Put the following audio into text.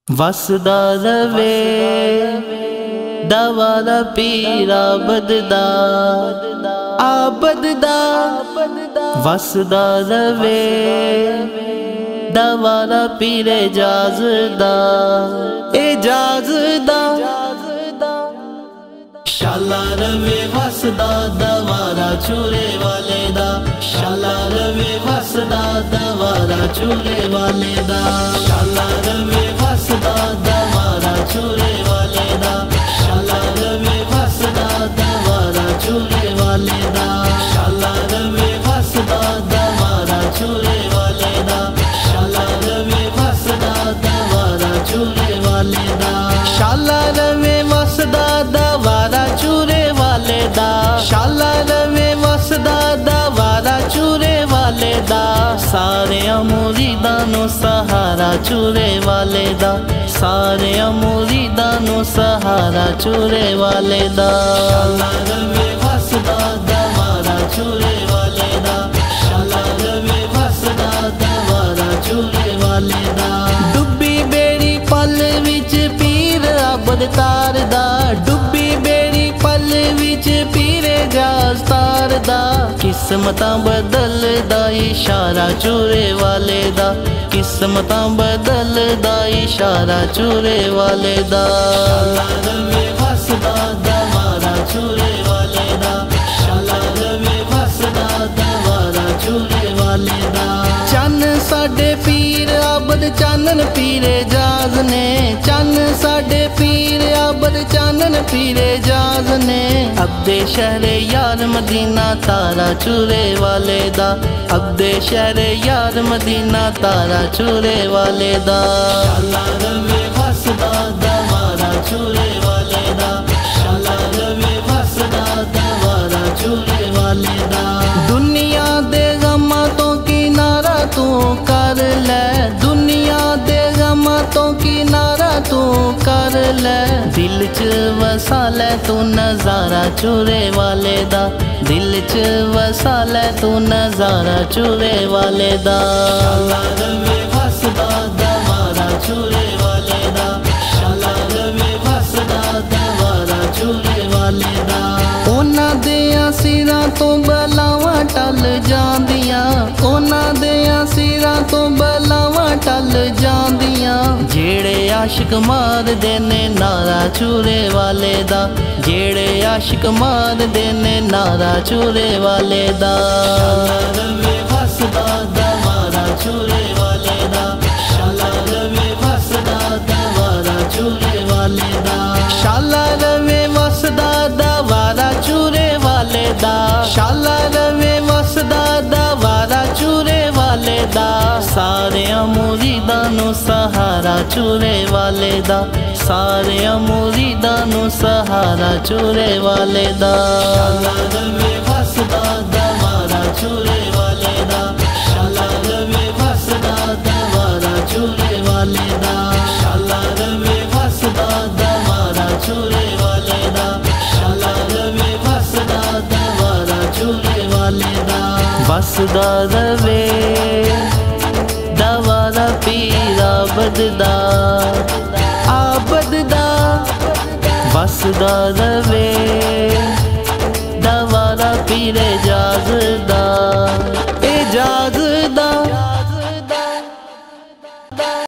वसदा रवे दवारा पीरा बददा आबददा वसदा रवे दवारा पीरे जाजदा एजाजदा शाला रवे वसदा दवारा चूरे वाले दा शाला रवे वसदा दवारा चूरे वाले दा शाला रवे वसदा दवारा चूरे वाले दा शाला रवे वसदा दवारा चूरे वाले दा शाला रवे वसदा दवारा चूरे वाले दा शाला रवे वसदा दवारा चूरे वाले दा शाला रवे वसदा दवारा चूरे वाले दा शाला रवे वसदा दवारा चूरे वाले दा सारे मुरीदां नू सहारा चूरे वाले दा सारे मुरीदां नू सहारा चूरे वाले दा शाला रवे वसदा दवारा चूरे वाले दा शाला रवे वसदा दवारा चूरे वाले दा डुब्बी बेड़ी पल विच पीर अबद तारदा डुब्बी बेड़ी पल विच पीरे जाज तारदा किस्मतां बदलदा इशारा चूरे वाले दा किस्मतां बदलदा इशारा चूरे वाले दा शाला रवे वसदा दवारा चूरे वाले दा शाला रवे वसदा दवारा चूरे वाले दा चन्न साडे पीर अबद चानन पीरे जाज ने चन्न साडे पीर अबद चानन पीरे जाज ने अब्दे शहरे यार मदीना तारा चूरे वाले दा अब्दे शहरे यार मदीना तारा चूरे वाले दा शाला रवे वसदा दवारा चूरे वाले दा शाला रवे वसदा दवारा चूरे वाले दा दुनिया दे गमां तो किनारा तू कर ले दुनिया दे गमां तो किनारा तू कर ले दिल च वसा ले तू नजारा चूरे वाले दा दिल च वसा ले तू नजारा चूरे वाले दा शाला रवे वसदा दवारा चूरे वाले दा शाला रवे वसदा दवारा चूरे वाले दा ओना देयां सिरां तो बलावां टल जांदियां ओना देयां सिरां तो बलावां टल जांदियां जेड़े आशिक मार देने नारा चूरे वाले दा जेड़े आशिक मार देने नारा चूरे वाले दा शाला रवे वसदा दवारा चूरे वाले दा शाला रवे वसदा दवारा चूरे वाले दा शाला रवे वसदा दवारा चूरे वाले दा शाला रवे वसदा दवारा चूरे वाले दा सारे मुरीदां नू सहारा चूरे वाले दा सारे मुरीदां नू सहारा चूरे वाले दा शाला रवे वसदा दवारा चूरे वाले दा शाला रवे वसदा दवारा चूरे वाले दा शाला रवे वसदा दवारा चूरे वाले दा शाला रवे वसदा दवारा चूरे वाले दा वसदा रवे दवारा पीरा बददा आबददा वसदा रवे दवारा पीरे जाजदा एजाज